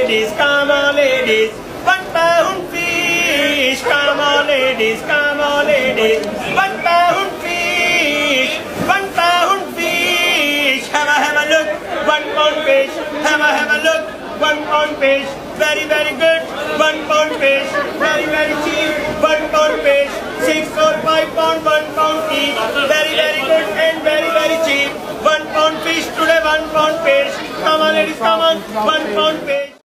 ladies, come on, ladies. 1 pound fish, come on, ladies, come on, ladies. 1 pound fish, 1 pound fish. Have a look, 1 pound fish. Have a look, 1 pound fish. Very, very good. 1 pound fish, very, very cheap. 1 pound fish, 6 or 5 pound, 1 pound each. Very, very good and very, very cheap. 1 pound fish today, 1 pound fish. Come on, ladies, come on. 1 pound fish.